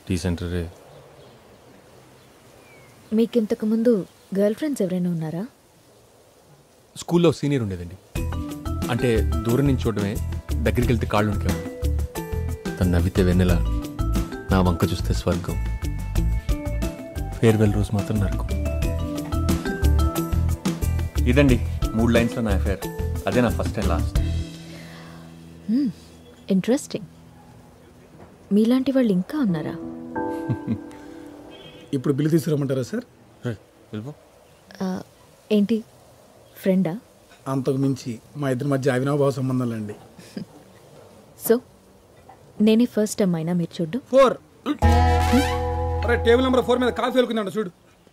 Decent రే. మీకు ఇంతకు ముందు గర్ల్ ఫ్రెండ్స్ ఎవరైనా ఉన్నారా? స్కూల్లో సీనియర్ ఉండేదండి. అంటే దూరం నుంచి చూడడమే, దగ్గరికి వెళ్తే కాళ్ళు ఉనికేవాడు. తను నవ్వితే వెన్నెల, నా వంక చూస్తే స్వర్గం. ఫేర్వెల్ రోజు మాత్రం నరకం. ఇదండి 3 లైన్స్లో నా అఫేర్. అదే నా ఫస్ట్ అండ్ లాస్ట్. ఇంట్రెస్టింగ్. మీలాంటి వాళ్ళు ఇంకా ఉన్నారా? ఇప్పుడు బిల్లు తీసుకురమ్మంటారా సార్? ఏంటి, ఫ్రెండా? అంతకు మించి మా ఇద్దరి మధ్య అవినాభావ సంబంధాలండి. సో నేనే ఫస్ట్ టైం అయినా మీరు చూడ్డం? 4 అరే టేబుల్ నెంబర్ 4 మీద కాఫీ వెలుకుందంట చూడు.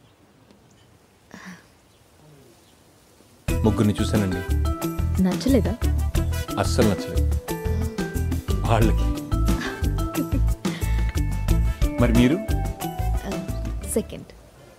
ముగ్గురిని చూశానండి. నచ్చలేదా? అస్సలు నచ్చలేదు వాళ్ళకి. మరి మీరు? Second.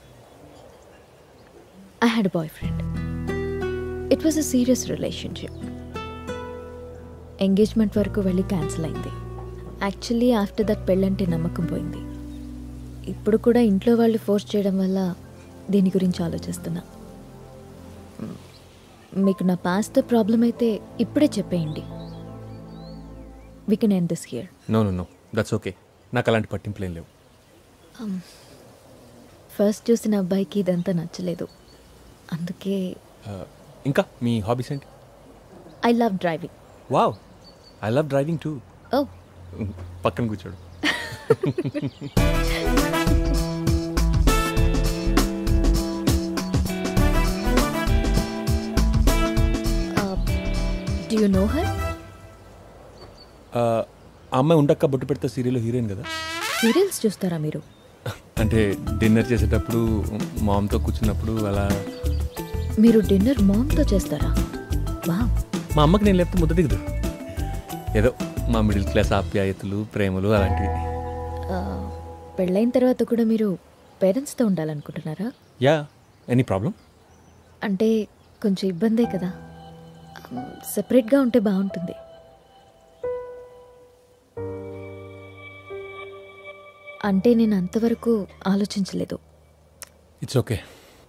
I had a boyfriend. It was a serious relationship. Engagement వరకు వెళ్ళి క్యాన్సిల్ అయింది. యాక్చువల్లీ ఆఫ్టర్ దట్ పెళ్ళంటే నమ్మకం పోయింది. ఇప్పుడు కూడా ఇంట్లో వాళ్ళు ఫోర్స్ చేయడం వల్ల దీని గురించి ఆలోచిస్తున్నా. మీకు నా పాస్ట్తో ప్రాబ్లం అయితే ఇప్పుడే చెప్పేయండి. We can end this here. No that's okay. నాకు అలాంటి పట్టింపులేం లేవు. ఫస్ట్ చూసిన అబ్బాయికి ఇదంతా నచ్చలేదు, అందుకే. ఇంకా మీ హాబీస్ ఏంటి? I love driving. Wow, I love driving too. ఓ, పక్కన కూర్చోడు. do you know her? ఆ అమ్మాయి ఉండక్క బొట్టు పెడితే సీరియల్లో హీరోయిన్ కదా. సీరియల్స్ చూస్తారా మీరు? అంటే డిన్నర్ చేసేటప్పుడు మామ్తో కూర్చున్నప్పుడు అలా. మీరు డిన్నర్ మామ్తో చేస్తారా? వావ్. మా అమ్మకి నేను లేకపోతే ముద్ద దిగదు. ఏదో మా మిడిల్ క్లాస్ ఆప్యాయతలు, ప్రేమలు అలాంటివి. పెళ్ళైన తర్వాత కూడా మీరు పేరెంట్స్తో ఉండాలనుకుంటున్నారా? Yeah, any problem? అంటే కొంచెం ఇబ్బందే కదా, సెపరేట్గా ఉంటే బాగుంటుంది. అంటే నేను అంతవరకు ఆలోచించలేదు. It's okay.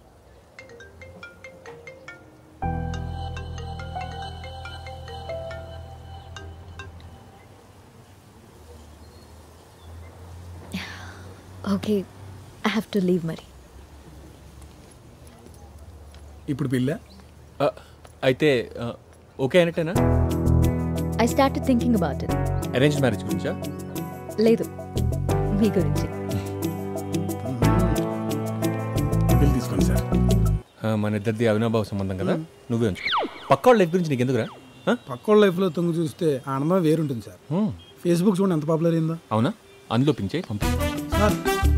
Okay, I have to leave మరి. ఇప్పుడు బిల్లా అయితే ఓకే అయినట్టేనా? I started thinking about it. Arrange marriage గురించా? లేదు, మీ గురించి. బిల్ తీసుకోండి సార్. మన ఇద్దరిది అవినాభావ సంబంధం కదా, నువ్వే ఉంచు. పక్కోళ్ళ లైఫ్ గురించి నీకు ఎందుకురా? పక్కోళ్ళ లైఫ్లో తొంగి చూస్తే ఆనందం వేరుంటుంది సార్. ఫేస్బుక్ చూడండి ఎంత పాపులర్ అయిందో. అవునా? అందులో పించే పంపి sir.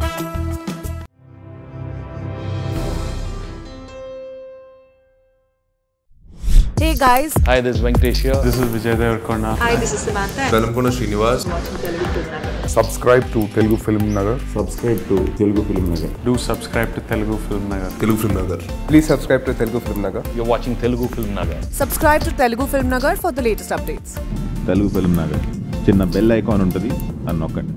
Hey guys. Hi, this is Venkatesh here. This is Vijay Devarkonda. Hi, this is Samantha. Velamkonda Srinivas. Subscribe to Telugu Film Nagar. Subscribe to Telugu Film Nagar. Do subscribe to Telugu Film Nagar. Telugu Film Nagar. Please subscribe to Telugu Film Nagar. You're watching Telugu Film Nagar. Subscribe to Telugu Film Nagar for the latest updates. Telugu film Nagar చిన్న bell icon ఉంటుంది, అని నొక్కండి.